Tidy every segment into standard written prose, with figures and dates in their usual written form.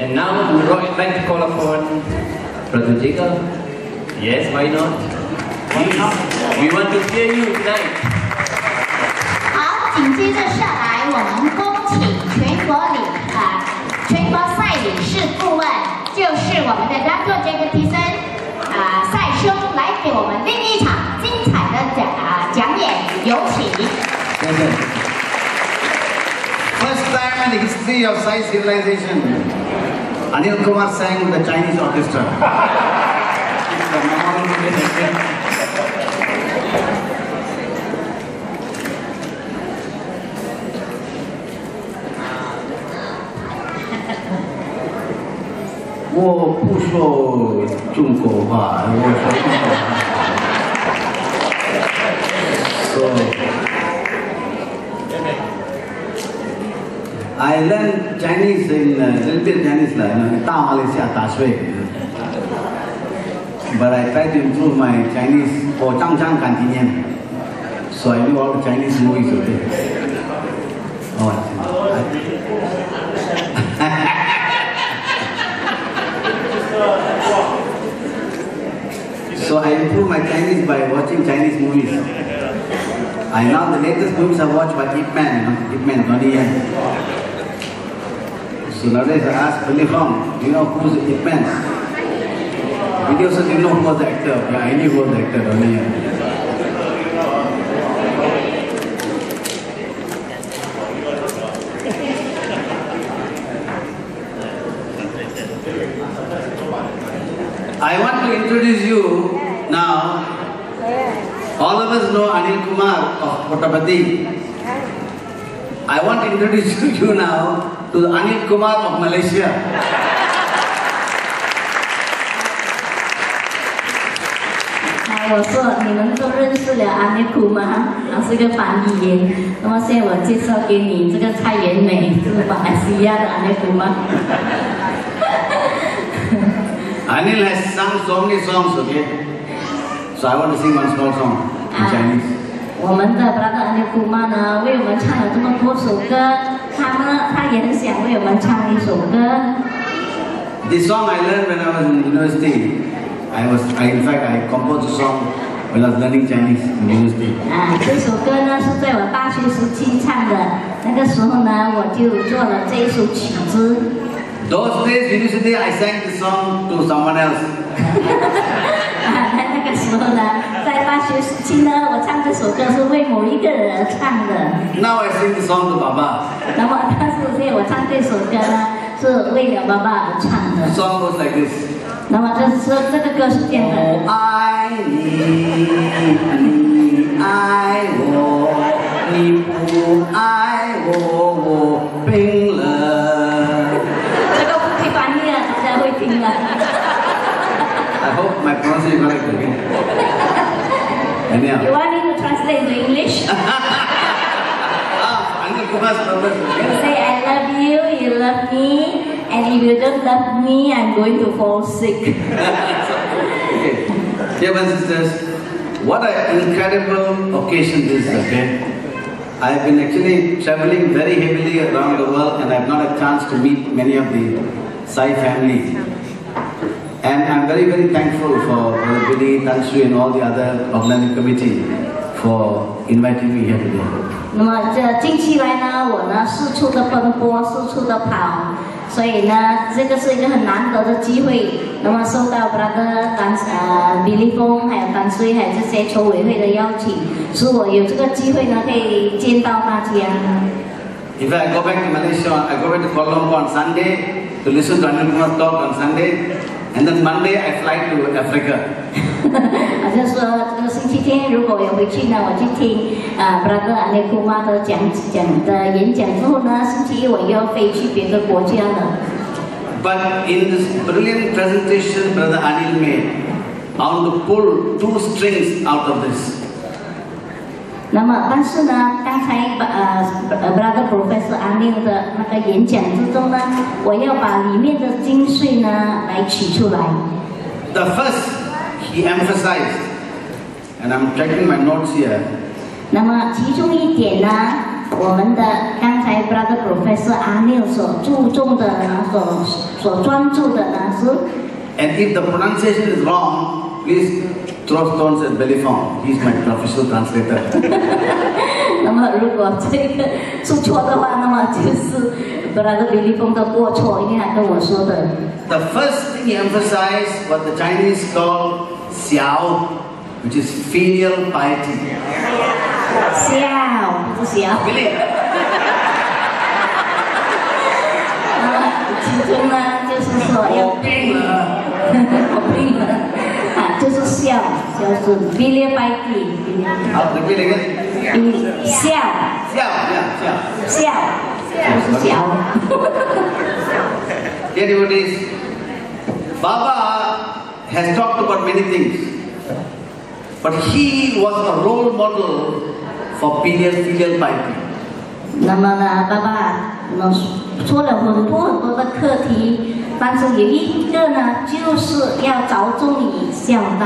And now we would like to call upon Brother Jacob. Yes, why not? Please, we want to hear you tonight. 好，紧接着上来，我们恭请全国赛理事顾问，就是我们的 Dr. Jacob Thiessen 赛兄来给我们另一场精彩的讲演，有请。 谢谢。First time in the history of Sai civilization, Anil Kumar sang with the Chinese orchestra. 我不说中国话，我说中国话。So I learned Chinese in little bit Chinese in Malaysia, Tasweg. But I tried to improve my Chinese for Changchang Cantonese. So I knew all the Chinese movies. Okay. So I improved my Chinese by watching Chinese movies. I now the latest movies I watch by Ip Man, Donnie Yen. So nowadays I ask Billy Fong, do you know who's Ip Man? Billy also didn't know who was the actor. Yeah, I knew who was the actor, Donnie Yen. I want to introduce you now. All of us know Anil Kumar of Puttaparthi. I want to introduce you now to the Anil Kumar of Malaysia. 我说你们都认识了安妮库吗？是个翻译员。那么现在我介绍给你这个蔡元美，是马来西亚的安妮库吗？ Anil has sung so many songs, okay? So I want to sing one small song in Chinese. 我们的 brother 安妮库玛呢，为我们唱了这么多首歌，他也很想为我们唱一首歌。 This song I learned when I was in university. In fact, I composed a song when I was learning Chinese in university. 这首歌呢是在我大学时期唱的，那个时候呢我就做了这一首曲子。 Those days, university, I sang this song to someone else. 那个时候呢，在大学时期呢，我唱这首歌是为某一个人唱的。 Now I sing the song to Baba. 那么，但是现在我唱这首歌呢，是为了爸爸而唱的。 The song goes like this. 那么这个歌是这样的。 爱你，你爱我，你不爱我，我病了。 这个不可以翻译了，大家会听了。 I hope my pronunciation is correct again. Anyhow. You want me to translate into English? You say I love you, you love me, and if you don't love me, I'm going to fall sick. Okay. Dear brothers and sisters, what an incredible occasion this is, okay? I've been actually traveling very heavily around the world and I've not had a chance to meet many of the Sai families. And I'm very, very thankful for Brother Billy, Tanshu and all the other organizing committee for inviting me here today. 那么这近期来呢，我呢四处的奔波，四处的跑，所以呢，这个是一个很难得的机会。那么受到 brother 比利峰还有丹水还有这些筹委会的邀请，使我有这个机会呢可以见到大家。 In fact, I go back to Malaysia, I go back to Kuala Lumpur on Sunday to listen to Anil Kumar's talk on Sunday, and then Monday I fly to Africa. 就是说这个星期天如果有回去呢，我去听brother 安妮库玛的讲的演讲之后呢，星期一我又要飞去别的国家了。 But in this brilliant presentation Brother Anil made, I want to pull two strings out of this. 那么，但是呢，刚才brother Professor Anil 的那个演讲之中呢，我要把里面的精髓呢来取出来。 The first he emphasized, and I'm checking my notes here. 那么其中一点呢， 我们的刚才 Brother Professor 阿Neil 所注重的呢，所专注的呢是。 And if the pronunciation is wrong, please throw stones at Billy Fong. He's my professional translator. 那么如果这个出错的话，那么就是Brother Billy Fong 的过错，因为他跟我说的。 The first thing he emphasized what the Chinese call xiao, which is filial piety. 孝不是孝。其中呢，就是说要我病了啊，就是孝，就是 filial piety。 好，repeat again. 孝，不是孝。 Devotees, Baba has talked about many things, but he was a role model for filial piety. 那么呢，爸爸说了很多的课题，但是有一个呢，就是要着重于孝道。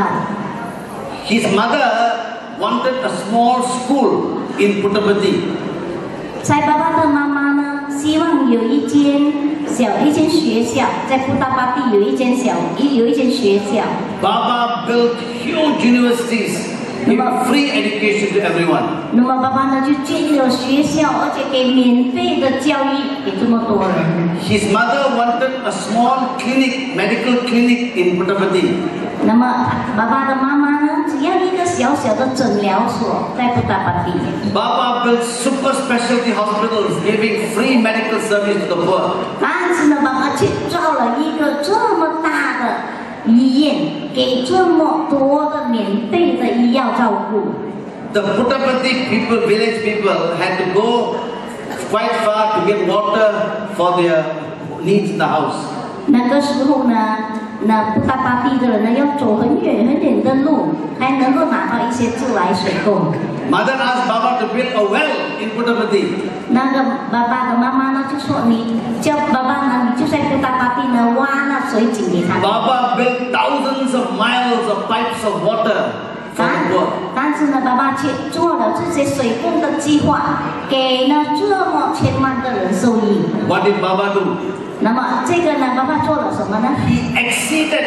His mother wanted a small school in Puttaparthi. 在爸爸的妈妈呢，希望有一间学校，在布达巴蒂有一间学校。 Baba built huge universities, gave free education to everyone. 那么爸爸呢，就建了学校，而且给免费的教育给这么多人。 His mother wanted a small clinic, medical clinic in Puttaparthi. 那么爸爸的妈妈呢，只要一个小小的诊疗所在布达巴蒂。 Baba built super specialty hospitals, giving free medical service to the poor. 但是呢，爸爸却造了一个这么大的医院，给这么多的免费的医药照顾。 The Puttaparthi people, village people, had to go quite far to get water for their needs in the house. 那个时候呢，那布达巴蒂的人呢，要走很远的路，才能够拿到一些自来水供。 Mother asked Baba to build a well in Puttaparthi. 那个爸爸的妈妈呢，就说你叫爸爸呢，你就在布达巴蒂呢挖那水井给他。 Baba built thousands of miles of pipes of water for the poor. 但是呢，爸爸却做了这些水供的计划，给了这么千万的人受益。 What did Baba do? 那么这个呢，爸爸做了什么呢？ He exceeded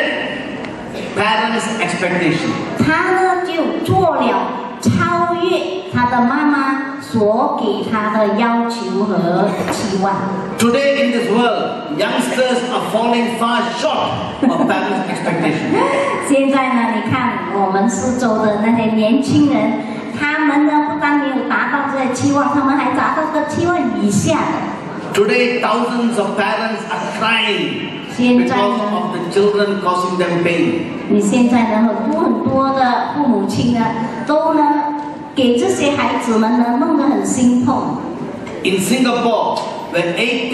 parents' expectation. 他呢就做了超越他的妈妈所给他的要求和期望。 Today in this world, youngsters are falling far short of parents' expectation. 现在呢，你看我们四周的那些年轻人，他们呢不但没有达到这些期望，他们还达到个期望以下的。 Today, thousands of parents are crying because of the children causing them pain. 你现在呢，很多的父母亲呢，都呢给这些孩子们呢弄得很心痛。 In Singapore, where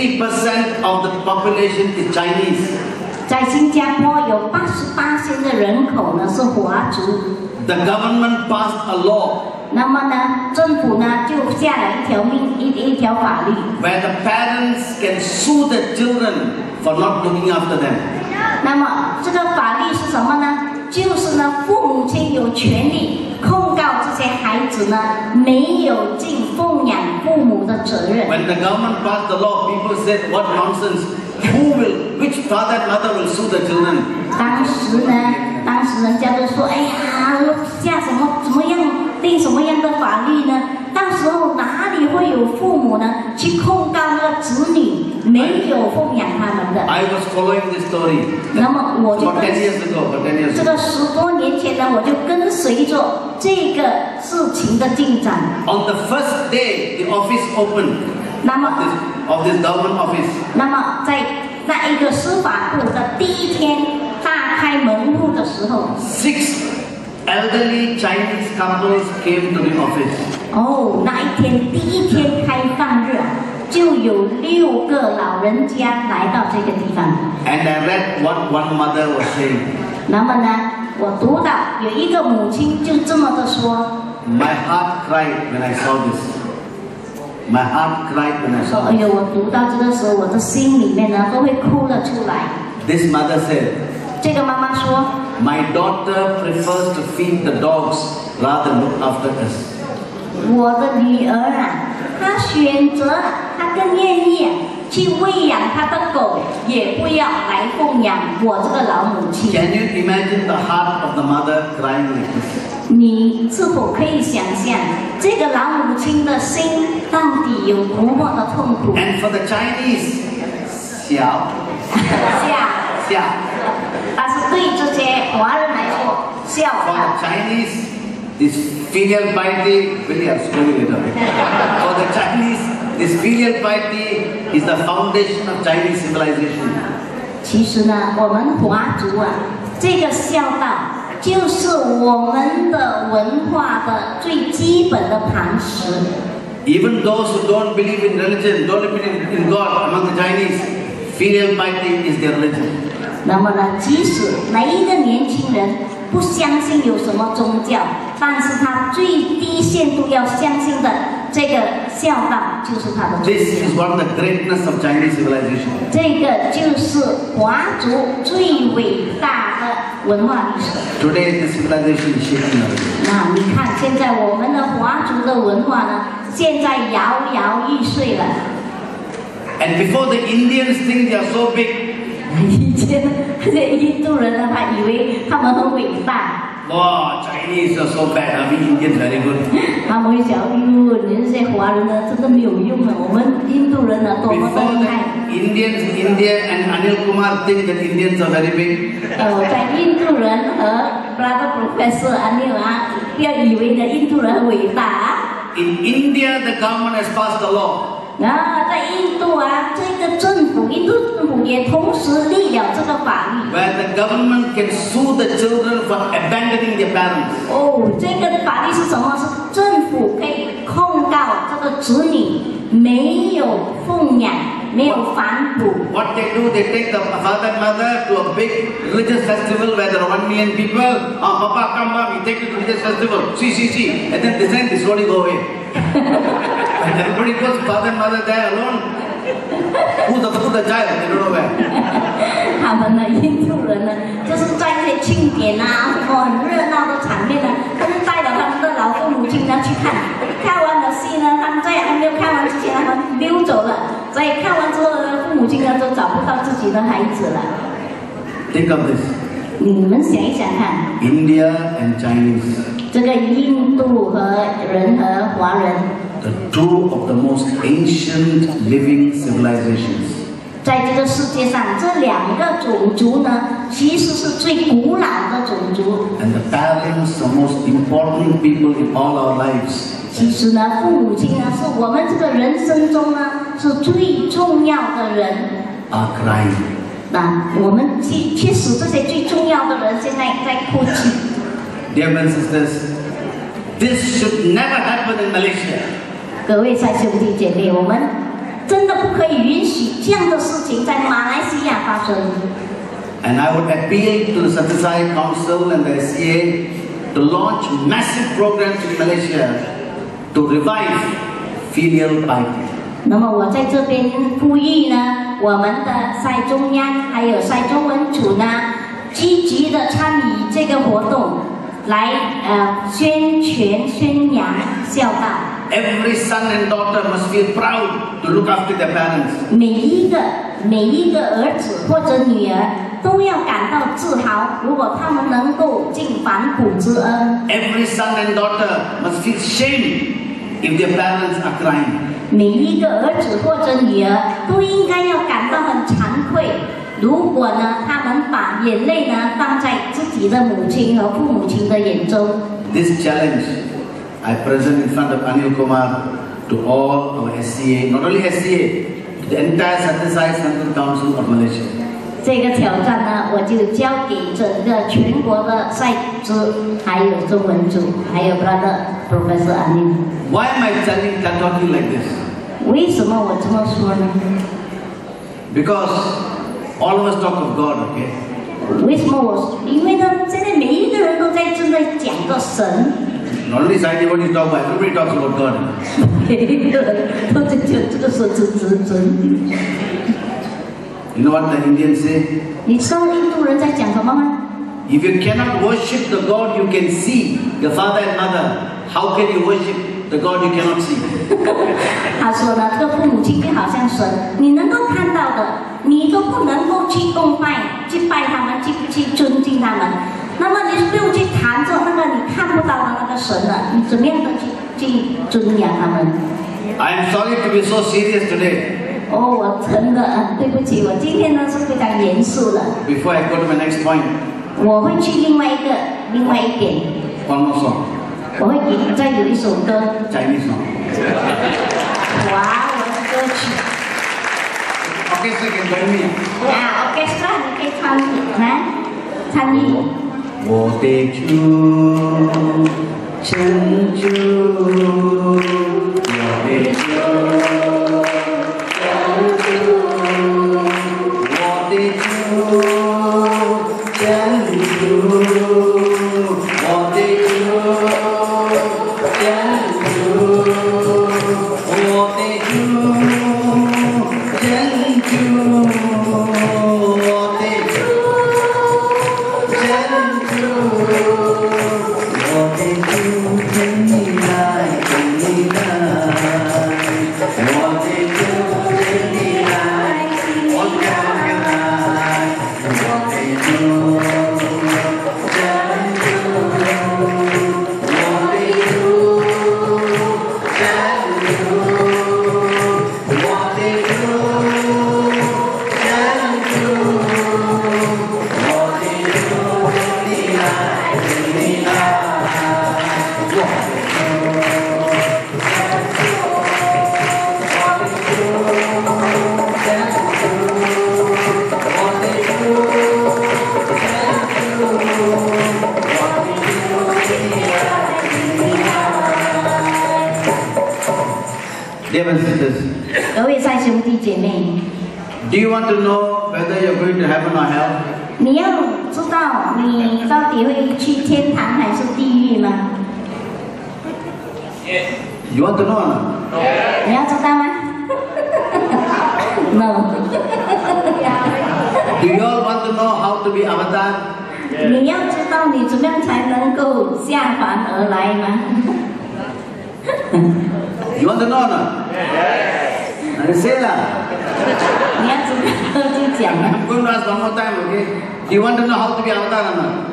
80% of the population is Chinese, 在新加坡有88%的人口呢是华族。 the government passed a law. 那么呢，政府呢就下了一条法律 where the parents can sue the children for not looking after them. 那么这个法律是什么呢？就是呢，父母亲有权利控告这些孩子呢没有尽奉养父母的责任。 When the government passed the law, people said, "What nonsense! Which father and mother will sue the children?" 当时人家都说，哎呀，下怎么样定什么样的法律呢？到时候哪里会有父母呢去控告那个子女没有奉养他们的？ I was following this story. 那么我就 About 10 years ago. 这个10多年前呢，我就跟随着这个事情的进展。 On the first day, the office opened. 那么 of this government office. 那么在那一个司法部的第一天大开门户的时候 6 elderly Chinese couples came to the office. 哦，那一天第一天开放日，就有6个老人家来到这个地方。 And I read what one mother was saying. 那么呢，我读到有一个母亲就这么的说。 My heart cried when I saw this. My heart cried when I saw 哎 this. 呦，我读到这个时候，我的心里面呢都会哭了出来。 This mother said, 这个妈妈说 "My daughter prefers to feed the dogs rather than look after us." 我的女儿啊， 他选择，他更愿意去喂养他的狗，也不要来奉养我这个老母亲。 Can you imagine the heart of the mother crying like this? 你是否可以想象这个老母亲的心到底有多么的痛苦？ And for the Chinese, 小， 但是对这些华人来说，孝 for 道 the Chinese, this filial piety, really I'll show you later. For the Chinese, this filial piety is the foundation of Chinese civilization. 其实呢，我们华族啊，这个孝道就是我们的文化的最基本的磐石。 Even those who don't believe in religion, don't believe in God among the Chinese, filial piety is their religion. 那么呢，即使每一个年轻人不相信有什么宗教，但是他最低限度要相信的这个孝道就是他的宗 This 教。 is one of the greatness of Chinese civilization. 这个就是华族最伟大的文化历史。 Today, the civilization is shaking already. 那你看，现在我们的华族的文化呢，现在摇摇欲坠了。 And before the Indians think they are so big, 以前这些印度人呢，他以为他们很伟大， wow, Chinese are so bad, we Indians very good. 他们会想，哎呦，你这些华人呢，真的没有用啊，我们印度人呢，多么的 Before 厉害。 the Indians, India and Anil Kumar think that Indians are very big. 在印度人和 Brother Professor Anil 啊，不要以为呢印度人很伟大啊。 In India, the government has passed a law. 那在印度啊，这个政府，印度政府也同时立了这个法律。 Where the government can sue the children for abandoning their parents. 哦，这个法律是什么？是政府可以控告这个子女没有奉养、没有反哺。 What they do, they take the father and mother to a big religious festival where there are 1 million people. Papa, come, mom, we take you to religious festival. See. And then they slowly go away. And everybody goes, father and mother there alone. Who's the child? They don't know where. 他们呢，印度人呢，就是在这些庆典啊，很热闹的场面呢，他就带着他们的老父母亲呢去看，看完了戏呢，他们在还没有看完之前，他们溜走了，所以看完之后呢，父母亲呢都找不到自己的孩子了。 Think of this. 你们想一想看， India and Chinese, 这个印度和华人， the two of the most ancient living civilizations. 在这个世界上，这两个种族呢，其实是最古老的种族。 And the parents are most important people in all our lives. 其实呢，父母亲呢，是我们这个人生中呢，是最重要的人。 Are crying. 那我们去使这些最重要的人现在在哭泣。 Dear brothers and sisters, this should never happen in Malaysia. 各位在兄弟姐妹，我们真的不可以允许这样的事情在马来西亚发生。 And I would appeal to the Satisai Council and the SCA to launch massive programs in Malaysia to revive filial piety. 那么我在这边呼吁呢，我们的赛中央还有赛中文组呢，积极的参与这个活动，来宣扬孝道。 Every son and daughter must feel proud to look after their parents. 每一个儿子或者女儿都要感到自豪，如果他们能够尽反哺之恩。 Every son and daughter must feel shame if their parents are crying. 每一个儿子或者女儿都应该要感到很惭愧。如果呢，他们把眼泪呢放在自己的母亲和父母亲的眼中。 This challenge I present in front of Anil Kumar to all our SCA, not only SCA, the entire Satisai Central Council of Malaysia. 这个挑战呢，我就交给整个全国的赛支，还有中文组，还有 Brother Professor Anil。 Why am I talking like this? 为什么我这么说呢？ Because all of us talk of God, okay? 为什么我？因为呢，现在每一个人都在正在讲个神， Not only Sai what you talk about, everybody talks about God. 每一个人都在讲这个神。 You know what the Indians say? 你知道印度人在讲什么吗？ If you cannot worship the God you can see, your father and mother, how can you worship the God you cannot see? 他说呢，这个父母亲就好像神，你能够看到的，你都不能够去供拜、去拜他们、去尊敬他们。那么你不用去谈着那个你看不到的那个神了，你怎么样的去尊仰他们？ I am sorry to be so serious today. 哦，我真的对不起，我今天呢是非常严肃的。 Before I go to my next point, 我会去另外一点， one more song, 我会再有一首歌， Chinese song. 哇，我的歌曲 Okay, so you can join me. 啊 ，orchestra 你可以参与。 我的主，真主，我的主，真主，我的主，真主，我的主，真主，我的主，真主，我的主。 Dear sisters, 各位在兄弟姐妹， do you want to know whether you're going to heaven or hell? 你要知道你到底会去天堂还是地狱吗？ You want to know or not? 你要知道吗？No。 Do you all want to know how to be avatar? 你要知道你怎么样才能够下凡而来吗？ You want to know or not? I say that. 你要知道就讲了。 I'm going to ask one more time, okay? Do you want to know how to be avatar or not?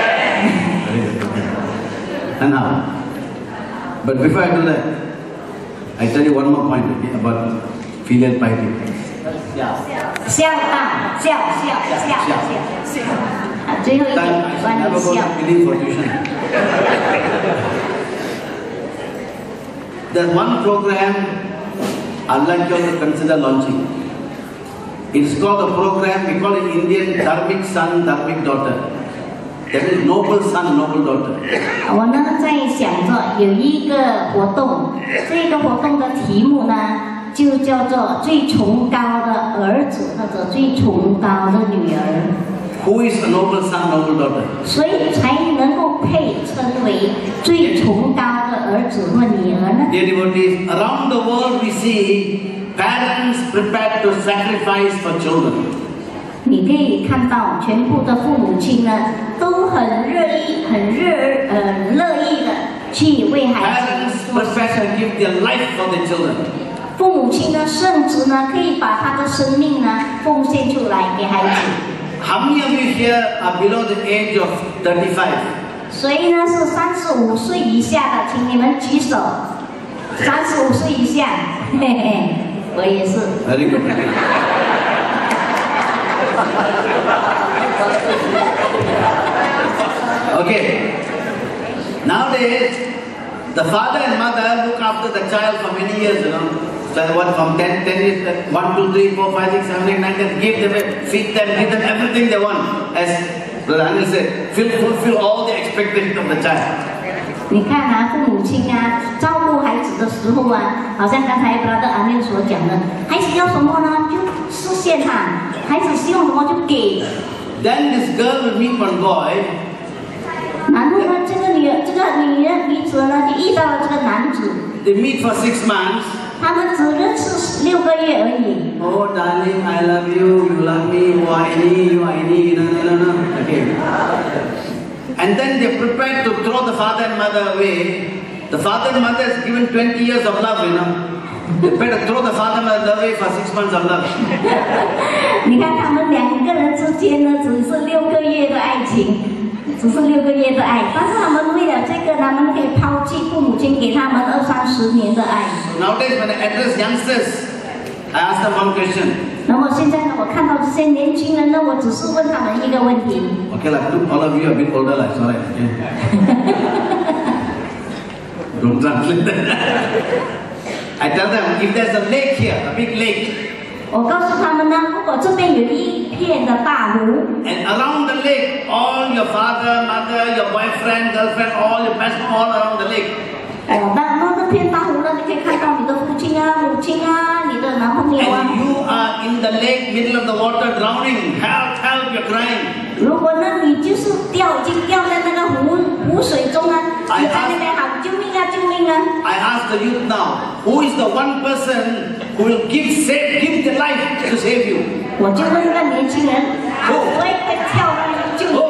And how? But before I do that, I tell you one more point, okay, about filial piety. 孝道，孝。啊，最后一 Time 点 I 关 shall 于 never go 孝。 to Philly for tuition. There's one program I'd like you all to consider launching. It is called a program, we call it Indian Dharmic Son, Dharmic Daughter. That is noble son, noble daughter. 我呢在想着有一个活动，这个活动的题目呢就叫做最崇高的儿子或者最崇高的女儿， Who is a noble son, noble daughter? 谁才能够配称为最崇高的儿子或女儿呢？ Dear devotees, around the world we see parents prepared to sacrifice for children. 你可以看到全部的父母亲呢都很乐意的去为孩 Parents 子做牺 prepared 牲。 to give their life for their children. 父母亲呢，甚至呢，可以把他的生命呢奉献出来给孩子。 How many of you here are below the age of 35? 谁呢是35岁以下的，请你们举手。35岁以下，嘿嘿，我也是。 Very good. Okay. Nowadays, the father and mother look after the child for many years, you know. So what, from 10 years, 1, 2, 3, 4, 5, 6, 7, 8, 9, 10, give them, feed them, give them everything they want. As Brother Anil said, fulfill all the expectations of the child. 你看啊，父母亲啊，照顾孩子的时候啊，好像刚才 Brother Anil 所讲的，孩子要什么呢，就实现他；孩子希望什么就给。 Then this girl will meet one boy. 然后呢，这个女子呢，就遇到了这个男子， They meet for 6 months. 他们只认识6个月而已。 Oh, darling, I love you. You love me. You are any. You are any. No. Okay. And then they prepared to throw the father and mother away. The father and mother has given 20 years of love, you know. You better throw the father and mother away for 6 months of love. 你看他们两个人之间呢，只是6个月的爱情，只是6个月的爱，但是他们为了这个，他们可以抛弃父母亲给他们20-30年的爱。 Nowadays, when I address youngsters, I ask them one question. 那么现在呢，我看到这些年轻人呢，我只是问他们一个问题。 Okay, like all of you are a bit older, like sorry. Okay? Don't translate that. I tell them, if there's a lake here, a big lake, 我告诉他们呢，如果这边有一片的大湖， and around the lake, all your father, mother, your boyfriend, girlfriend, all your best, all around the lake. 那片大湖呢，你可以看到你的父亲啊、母亲啊、你的男朋友啊。 And you are in the lake, middle of the water, drowning. Help, help, you're crying. 如果呢，你就是已经掉在那个湖水中啊，你在那边喊救命啊，救命啊！ I ask the youth now, who is the one person who will give their life to save you? 我就问那个年轻人，谁会跳上去救你？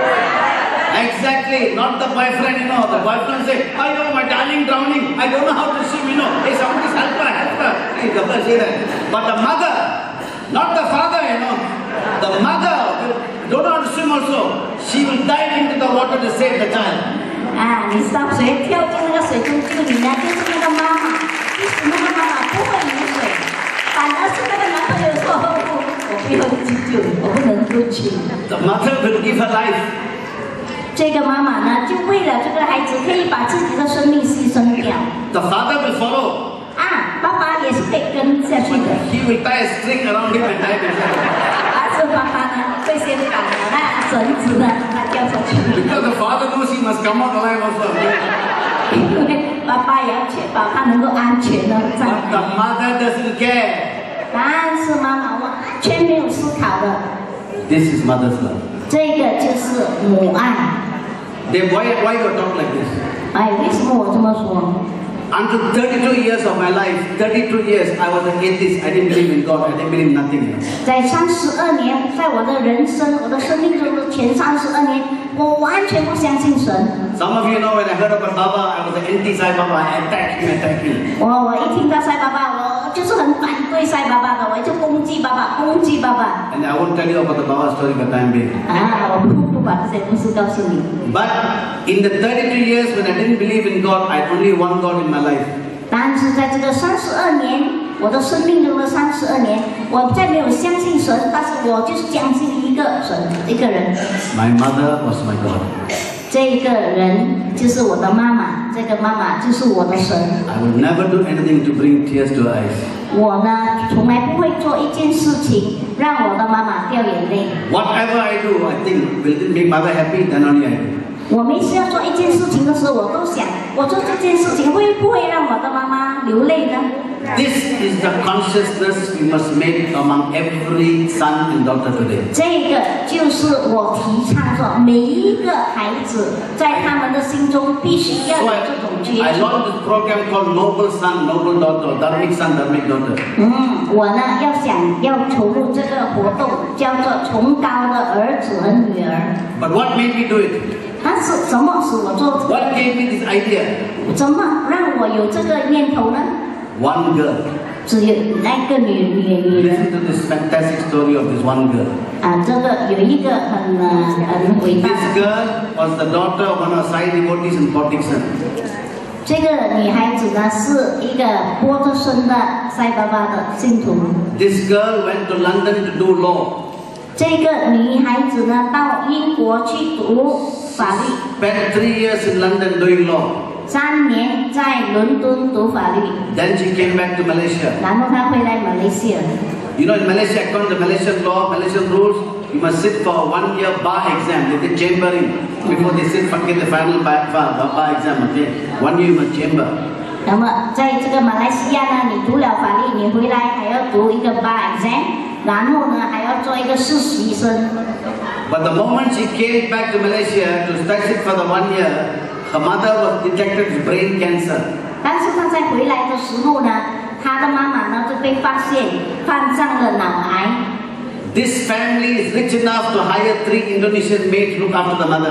Exactly, not the boyfriend, you know. The boyfriend say, I know my darling drowning. I don't know how to swim, you know. Hey, somebody help her, help her. Hey, couple say that. But the mother, not the father, you know. The mother don't know how to swim also. She will dive into the water to save the child. 啊，你知道谁跳进那个水中救你呢？就是那个妈妈。即使那个妈妈不会游水，反而是那个男朋友说，我不要去救你，我不能够救你。 The mother will give her life. 这个妈妈呢，就为了这个孩子，可以把自己的生命牺牲掉。 The father will follow. 啊，爸爸也是可以跟下去的。 He will tie a string around him and dive himself. 但是爸爸呢，会先绑了那绳子呢，让他掉下去。 Because the father knows he must come out alive also. 因为爸爸也要确保他能够安全的上 But the 来。 mother doesn't care. 但是妈妈完全没有思考的， This is mother's love. 这个就是母爱。 Then why you talk like this? 哎，为什么我这么说？ Until 32 years of my life, 32 years, I was an atheist. I didn't believe in God. I didn't believe in nothing. 在32年，在我的人生、我的生命中的前32年，我完全不相信神。 Some of you know when I heard about Baba, I was an anti-Sai Baba. I attacked him. 我一听到赛爸爸，我就是很反对赛爸爸的，我就攻击爸爸，攻击爸爸。 And I won't tell you about the Baba story for time being. 啊，我不把这些故事告诉你。 But in the 32 years when I didn't believe in God, I only one God in my life. 但是在这个32年，我的生命中的32年，我再没有相信神，但是我就是相信一个神，一个人。 My mother was my God. 这个人就是我的妈妈，这个妈妈就是我的神。 I would never do anything to bring tears to her eyes. 我呢，从来不会做一件事情让我的妈妈掉眼泪。 Whatever I do, I think, will it make mother happy? Then only I do. 我每次要做一件事情的时候，我都想，我做这件事情会不会让我的妈妈流泪呢？ This is the consciousness we must make among every son and daughter today. 这个就是我提倡说，每一个孩子在他们的心中必须要 So 有这种觉 I 知。 launched this program called Noble Son, Noble Daughter, Dharmic Son, Dharmic Daughter. 我呢要投入这个活动，叫做崇高的儿子和女儿。 But what made me do it? 但是什么使我做这 What gave me this idea? 个？怎么让我有这个念头呢？ One girl. 只有那个女人 Listen to this fantastic story of this one girl. 啊，这个有一个很伟大 This 的。 girl was the daughter of one of our Sai devotees in Port Dickson. 这个女孩子呢是一个波特森的塞巴巴的信徒。 This girl went to London to do law. 这个女孩子呢到英国去读法律。 Spent 3 years in London doing law. 3年在伦敦读法律， Then she came back to Malaysia. 然后她回来马来西亚。 You know, in Malaysia, according to Malaysian law, Malaysian rules, you must sit for a 1-year bar exam. They did chambering before they sit for the final bar exam. Okay, 1 year you must chamber. 那么在这个马来西亚呢，你读了法律，你回来还要读一个 bar exam，然后呢还要做一个实习生。 But the moment she came back to Malaysia to sit for the 1 year, her mother was detected with brain cancer. 但是她在回来的时候呢，她的妈妈呢就被发现患上了脑癌。 This family is rich enough to hire 3 Indonesian maids to look after the mother.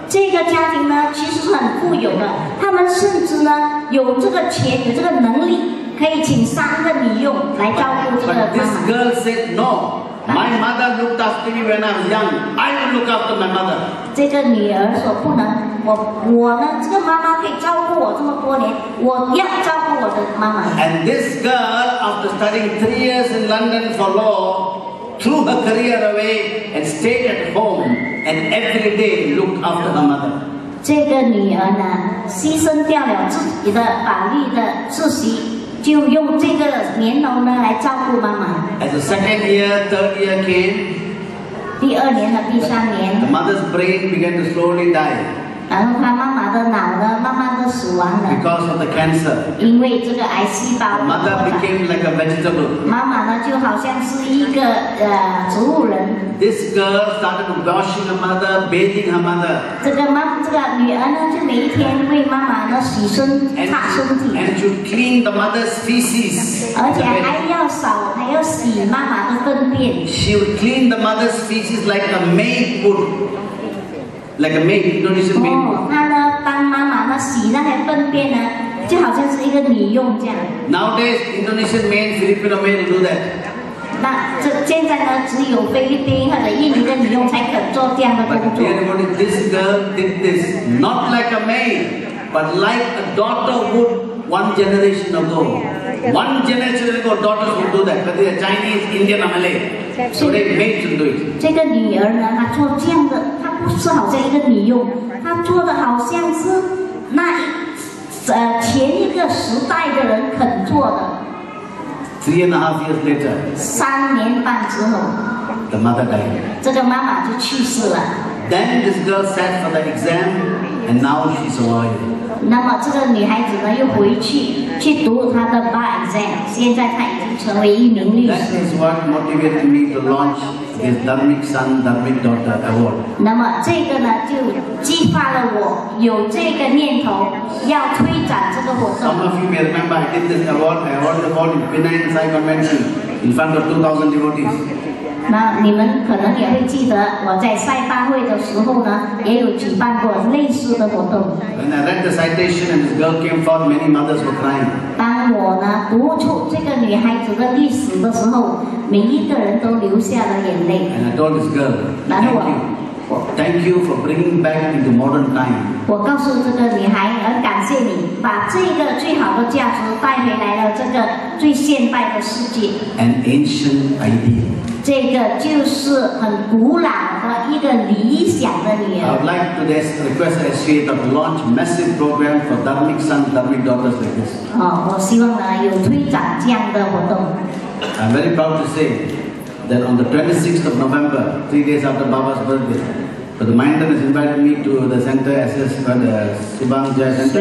这个家庭呢，其实是很富有的，他们甚至呢有这个钱，有这个能力，可以请3个女佣来照顾这个 But 妈 this 妈。 girl said, no, my mother looked after me when I was young. I will look after my mother. 这个女儿说不能，我呢，这个妈妈可以照顾我这么多年，我要照顾我的妈妈。 And this girl, after studying 3 years in London for law, threw her career away and stayed at home and every day looked after her mother. 这个女儿呢，牺牲掉了自己的法律的实习，就用这个年头呢来照顾妈妈。 As the second year, third year came, 第2年和第3 the 年， mother's brain began to slowly die 然后她妈妈的脑呢慢慢的死亡了， because of the cancer. 因为这个癌细胞 The 的 mother 扩展。 became like a vegetable. 妈妈呢就好像是一个植物人。 This girl started washing her mother, bathing her mother, 这个女儿呢就每一天为妈妈呢洗身 and 擦身体， should clean the mother's feces. 而且还要扫还要洗妈妈的粪便。 She would clean the mother's feces like a maid would. Like a maid, Indonesian maid would. 哦，她呢帮妈妈呢洗那些粪便呢，就好像是一个女佣这样。 Nowadays, Indonesian maid, Filipino maid will do that. 那现在呢，只有菲律宾或者印尼的女佣才肯做这样的工 But 作。 dear devotee, this girl did this not like a maid, but like a daughter would 1 generation ago. 1 generation ago, daughters would do that. Whether they are Chinese, Indian, or Malay. Today, maids will do it. 这个女儿呢，她做这样的，她不是好像一个女佣，她做的好像是前一个时代的人肯做的。 3.5 years later, 3年半之后， the mother died. 这个妈妈就去世了。 Then this girl sat for the exam, and now she's a lawyer. 那么这个女孩子呢，又回去读她的 bar exam， 现在她已经成为一名律 That 师。 is what motivated me to launch this Dharmic Son, Dharmic Daughter Award. 那么这个呢，就激发了我有这个念头，要推展这个活 Some 动。 of you may remember I did this award. I awarded the award in Penang Sai Convention in front of 2,000 devotees. 那你们可能也会记得，我在赛大会的时候呢，也有举办过类似的活动。 When I read the citation and this girl came forth, many mothers were crying. 当我呢读出这个女孩子的历史的时候，每一个人都流下了眼泪。 And I told this girl, 然后 thank you. Thank you for bringing back into modern time. 我告诉这个女孩，很感谢你把这个最好的价值带回来了这个最现代的世界。 An ancient ideal. 这个就是很古老的一个理想的女 I 儿。 would like to request SCA to launch massive program for Dharmic Sons, Dharmic Daughters like this. 我希望呢有推展这样的活动。 I'm very proud to say that on the 26th of November, 3 days after Baba's birthday, the Mindan has invited me to the center, SS, the Subang Jaya Center,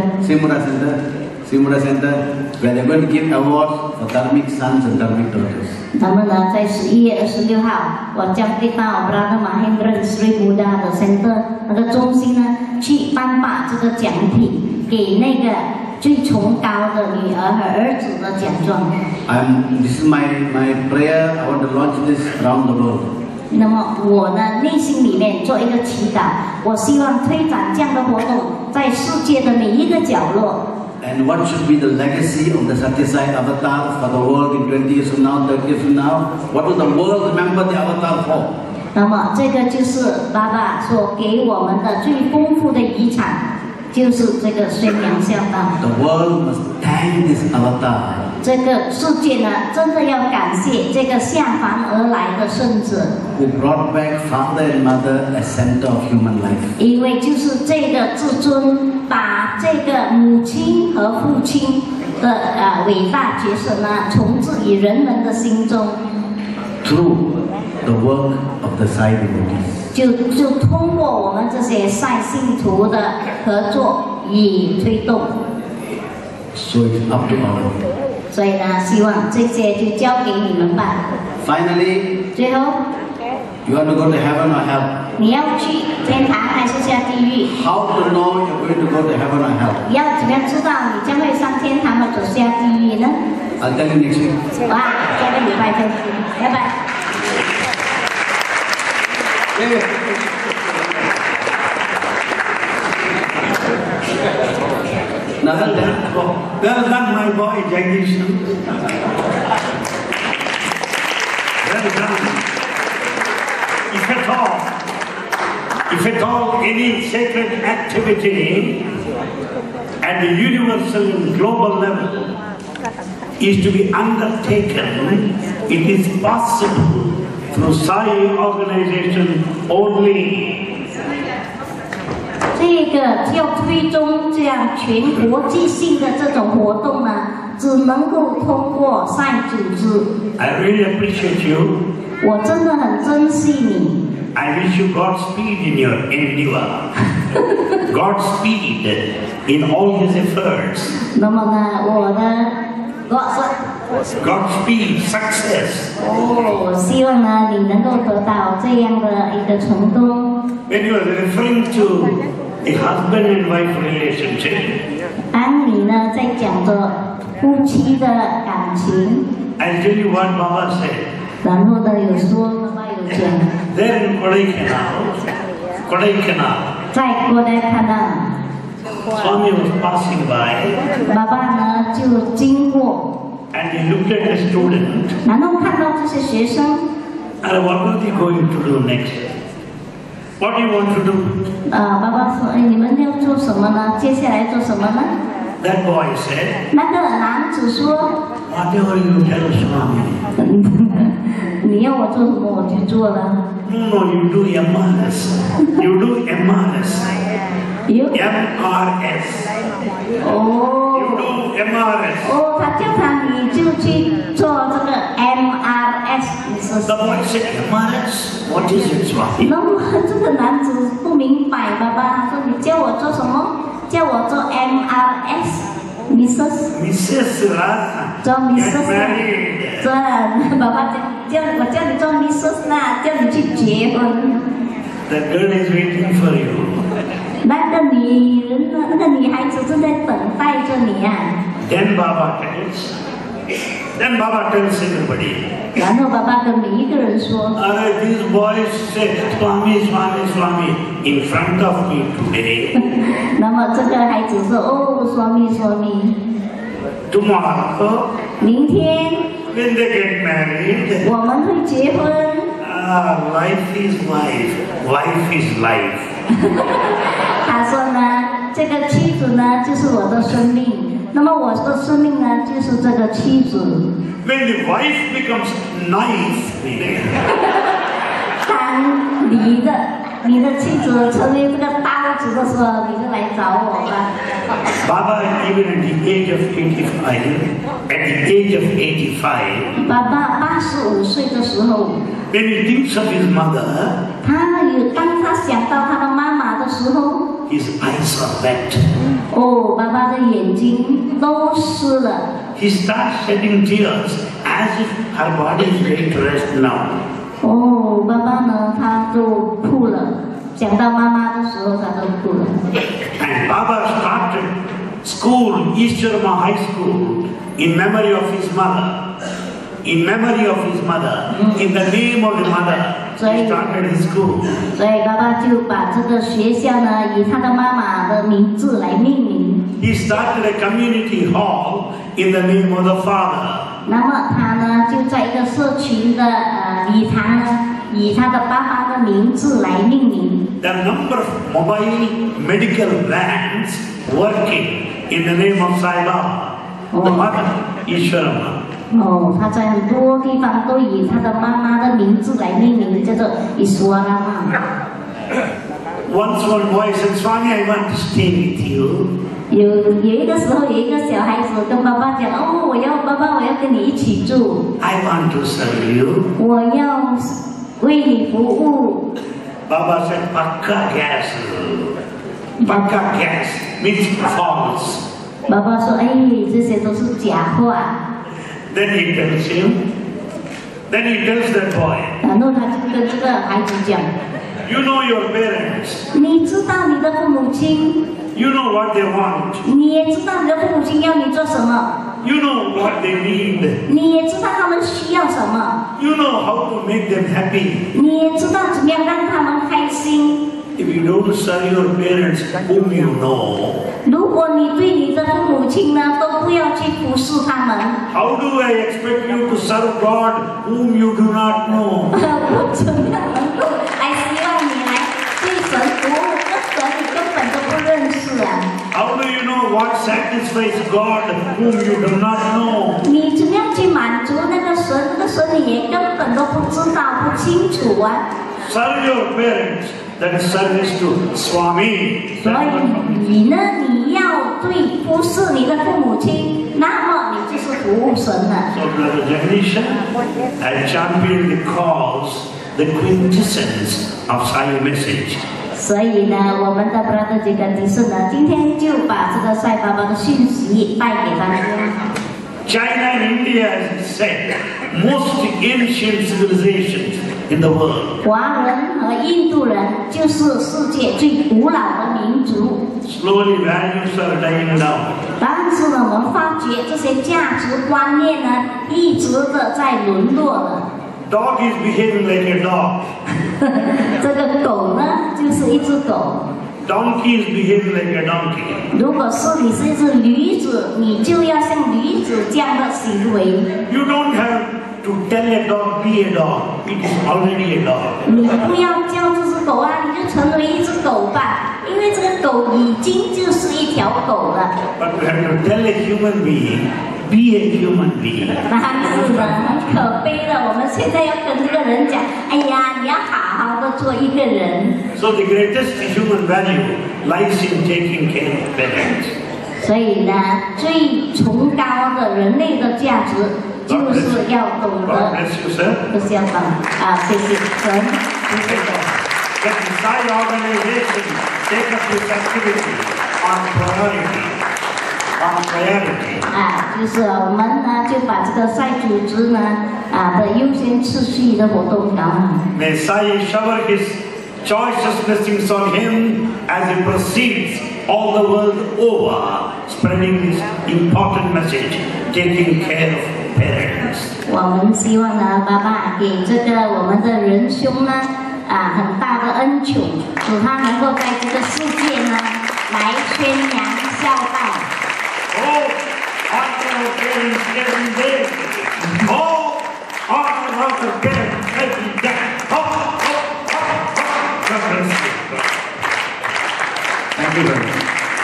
Simura Center, where they're going to give awards for Dharmic Sons and Dharmic Daughters. 那么呢，在11月26号，我将会到 Brother Mahendra Sri Buddha 的 Center 那个中心呢，去颁发这个奖品给那个最崇高的女儿和儿子的奖状。 This is my prayer. I want to launch this around the world. 那么我呢，内心里面做一个祈祷，我希望推展这样的活动，在世界的每一个角落。 And what should be the legacy of the Satyasai avatar for the world in 20 years from now, 30 years from now? What will the world remember the avatar for? 那么这个就是爸爸所给我们的最丰富的遗产，就是这个宣扬孝道。 The world must thank this avatar. 这个世界呢，真的要感谢这个下凡而来的圣者， Who brought back father and mother as center of human life. 因为就是这个至尊把这个母亲和父亲的伟大角色呢，重置于人们的心中， Through the work of the Sai devotees. 就通过我们这些赛信徒的合作与推动， So it's up to all. 所以呢，希望这些就交给你们吧。 Finally, 最后， you want to go to heaven or hell? 你要去天堂还是下地狱？ How to know you're going to go to heaven or hell? 要怎么样知道你将会上天堂或者下地狱呢？ I'll tell you next week. 哇，下个礼拜再见，拜拜。 Yeah. Nothing there. Well done, my boy Jagdish. Well done. If at all any sacred activity at the universal and global level is to be undertaken, it is possible through Sai organization only. 这个要推动这样全国际性的这种活动呢，只能够通过赛组织。 I really appreciate you. 我真的很珍惜你。 I wish you Godspeed in your endeavor. Godspeed in all his efforts. 那么呢，我的 Godspeed, success. 我希望呢，你能够得到这样的一个成功。 When you are referring to a husband and wife relationship, 当你呢在讲着夫妻的感情， I'll tell you what Baba said. 然后呢有说爸爸有讲， There in Kodaikanal, 在过来看到， Swami was passing by 爸爸呢就经过， and he looked at the student. 然后看到这些学生， And what are they going to do next? What do you want to do? 爸爸说，哎，你们要做什么呢？接下来做什么呢？ That boy said, 那个男子说， whatever you tell Swami. 你要我做什么我去做了。 No, you do MRS. You do MRS. 有 MRS. 哦 You do MRS. 哦，他叫他你就去做这个 MRS， 你说 The boy said, MRS? What is it, Swami? 那么这个男子不明白，爸爸说你叫我做什么？叫我做 MRS，Mrs. Mrs. Radha, 做 get Mrs. married. 做爸爸叫我叫你做 Mrs. 啦，叫你去结婚。 The girl is waiting for you. 那个女人呢？那个女孩子正在等待着你啊。 Then Baba tells everybody. 然后爸爸跟每一个人说。 These boys say, Swami, Swami, Swami, in front of me today. 那么这个孩子说：“哦，Swami，Swami， Tomorrow, 明天 when they get married, 我们会结婚。 life is wife, wife is life. 他说呢，这个妻子呢就是我的生命，那么我的生命呢就是这个妻子。 When the wife becomes knife, 当你的妻子成为这个刀子的时候，你就来找我吧。 Baba, even at the age of 85, 爸爸85岁的时候， when he thinks of his mother, 当他想到他的妈妈的时候， his eyes are wet. 哦，爸爸的眼睛都湿了。 He starts shedding tears as if her body is going to rest now. 哦，爸爸呢，他就哭了。讲到妈妈的时候，他都哭了。 And Baba started school, East Sharma High School, in memory of his mother. In memory of his mother, in the name of the mother, he started his school. 所以爸爸就把这个学校呢，以他的妈妈的名字来命名。 He started a community hall in the name of the father. 那么他呢，就在一个社群的礼堂呢，以他的爸爸的名字来命名。 The number of mobile medical vans working in the name of Sai Baba, the mother, Ishwarama. 哦，他在很多地方都以他的妈妈的名字来命名，叫做伊苏拉玛。 Once one boy said, Swami, I want to stay with you. 有一个时候，有一个小孩子跟爸爸讲：“哦，爸爸，我要跟你一起住， I want to serve you. 我要为你服务。” Baba said, Pakka gas. Pakka gas means false. 爸爸说：“哎，这些都是假话。” Then he tells that boy, 然后他就跟这个孩子讲 you know your parents. 你知道你的父母亲， You know what they want. 你也知道你的父母亲要你做什么， You know what they need. 你也知道他们需要什么， You know how to make them happy. 你也知道怎么样让他们开心。 if you don't serve your parents whom you know? 如果你对你的父母亲呢都不要去服侍他们， How do I expect you to serve God whom you do not know? 我怎样能够还希望你来对神服务？这神你根本都不认识啊！ How do you know what satisfies God whom you do not know? 你怎么样去满足那个神？那个神你也根本都不知道、不清楚啊！ Serve your parents, that is service to Swami. 所以你呢，你要对服侍你的父母亲，那么你就是服务神了。 So Brother Jagdisha, I championed the cause, the quintessence of Sai message. 所以呢，我们的 Brother 这个迪士呢，今天就把这个赛爸爸的讯息带给大家。 China and India, as it said, most ancient civilizations in the world. 华人和印度人就是世界最古老的民族。 Slowly values are dying down. 但是呢，我们发觉这些价值观念呢，一直的在沦落了。 Dog is behaving like a dog. 这个狗呢，就是一只狗。 Donkey is behaving like a donkey. 如果是你是一只驴子，你就要像驴子这样的行为。 You don't have to tell a dog be a dog. It is already a dog. 你不要叫这只狗啊，你就成为一只狗吧，因为这个狗已经就是一条狗了。 But we have to tell a human being, be a human being. 但是呢，很可悲的，我们现在要跟这个人讲，哎呀，你要好好的做一个人。 So the greatest human value lies in taking care of parents. 所以呢，最崇高的人类的价值就是要懂 God 得， bless you, sir. 就是要懂啊，谢谢神，谢谢神。 That the Sai organization take up this activity on priority. On priority. 啊，就是我们呢就把这个赛组织呢的优先次序的活动搞好。 May Sai shower his choicest blessings on him as he proceeds all the world over, spreading this important message, taking care of parents. 我们希望呢，爸爸给这个我们的仁兄呢很大的恩宠，使他能够在这个世界呢来宣扬孝道。 Oh, honor of parents every day. Oh, honor of the parents every day. Oh, oh, oh, oh. God bless you. Thank you very much.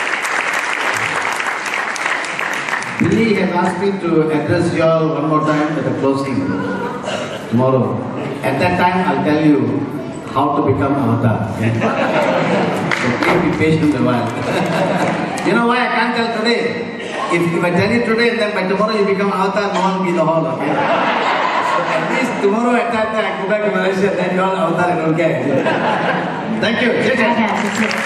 Billy has asked me to address you all one more time at the closing tomorrow. At that time, I'll tell you how to become avatar. Okay? So please be patient a while. You know why I can't tell today? If I tell you today, then by tomorrow you become avatar, no one will be in the hall. Okay? So at least tomorrow at that time, I go back to Malaysia, then you all avatar and okay. Thank you. 谢谢。 大家谢谢。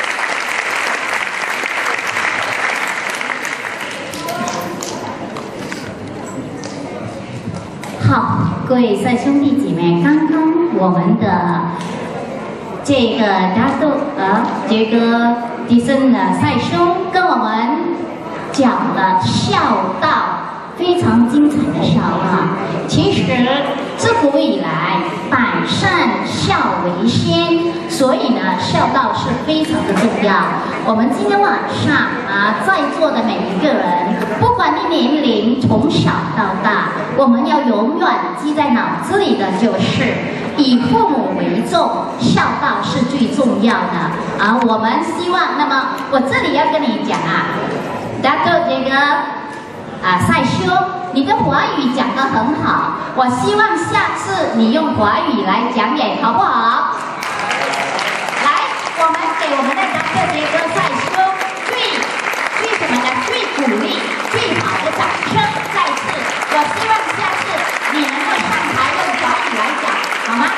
好，各位赛兄弟姐妹，刚刚我们的这个这个迪森的赛兄跟我们讲了孝道，非常精彩的孝道。其实自古以来，百善孝为先，所以呢，孝道是非常的重要。我们今天晚上在座的每一个人，不管你年龄从小到大，我们要永远记在脑子里的就是以父母为重，孝道是最重要的。我们希望，那么我这里要跟你讲达到这个赛兄，你的华语讲得很好，我希望下次你用华语来讲演，好不好？来，我们给我们的达到这个赛兄最什么呢？最鼓励、最好的掌声！再次，我希望下次你能够上台用华语来讲，好吗？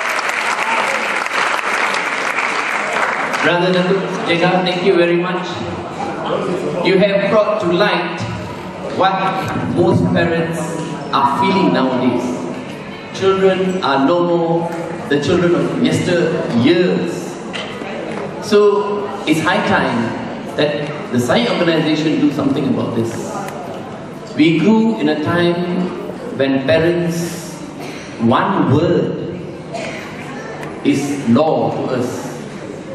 Brother Jacob, thank you very much. You have brought to light what most parents are feeling nowadays. Children are no more the children of yesteryears. So it's high time that the Sai organization do something about this. We grew in a time when parents, one word is law to us.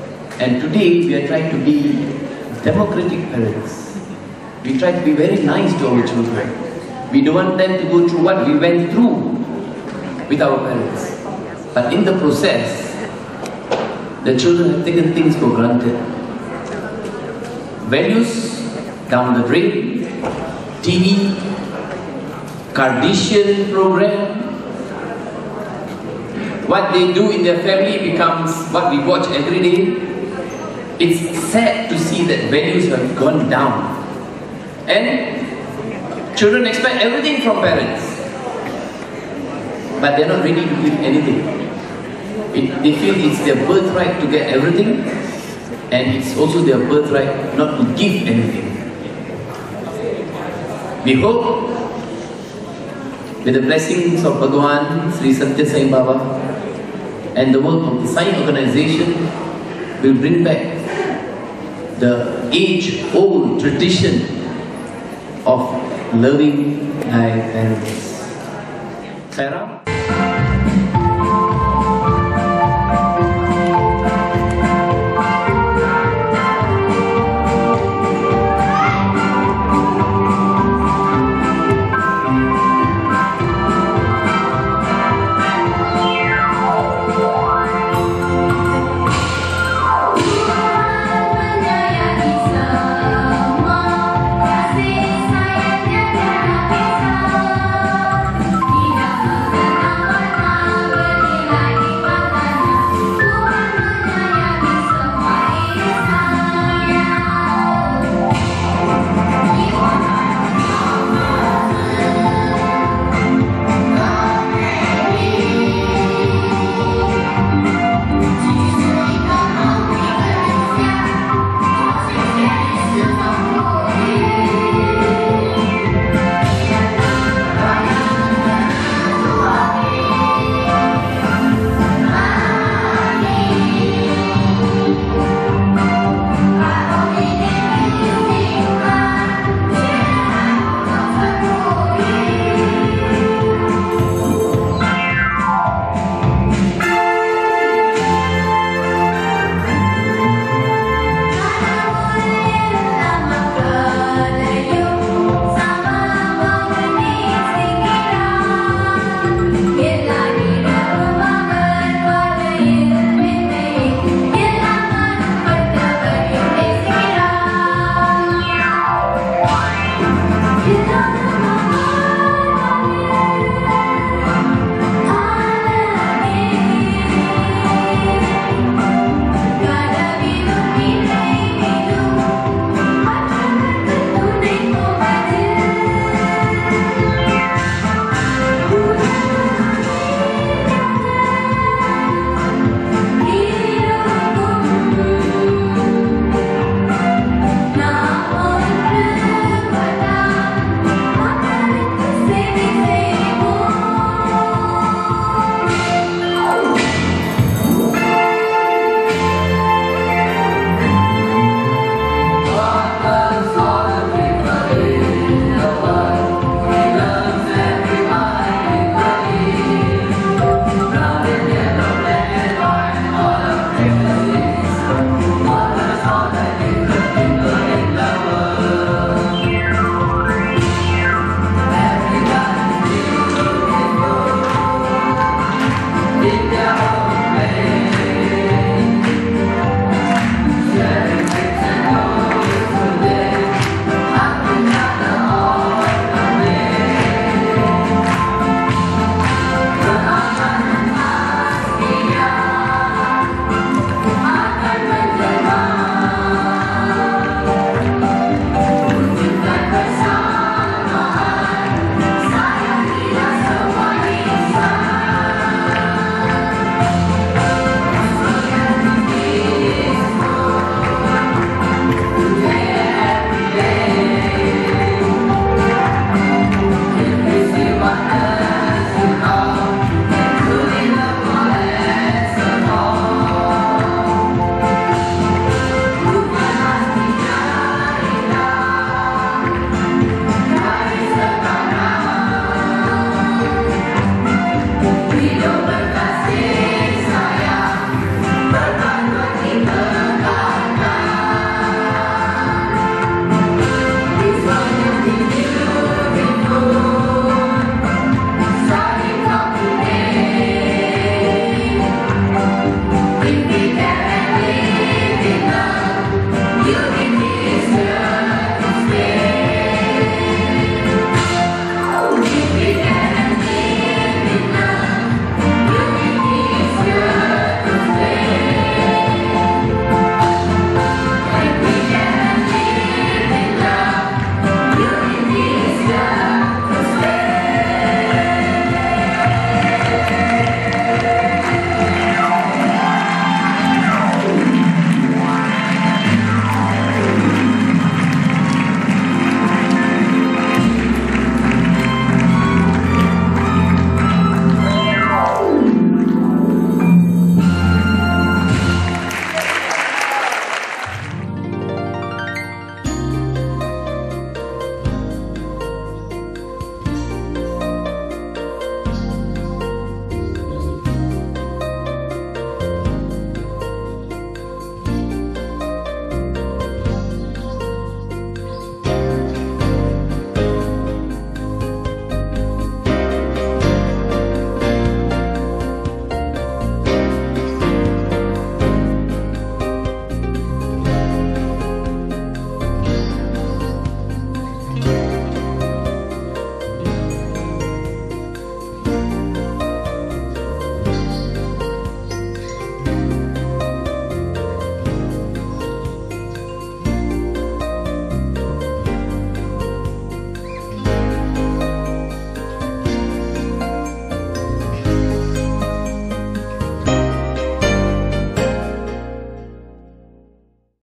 And today we are trying to be democratic parents. We try to be very nice to our children. We don't want them to go through what we went through with our parents. But in the process, the children have taken things for granted. Values down the drain, TV, Kardashian program. What they do in their family becomes what we watch every day. It's sad to see that values have gone down. And children expect everything from parents. But they're not ready to give anything. They feel it's their birthright to get everything, and it's also their birthright not to give anything. We hope, with the blessings of Bhagavan Sri Satya Sai Baba and the work of the Sai organization, will bring back the age-old tradition of loving thy parents. Sarah?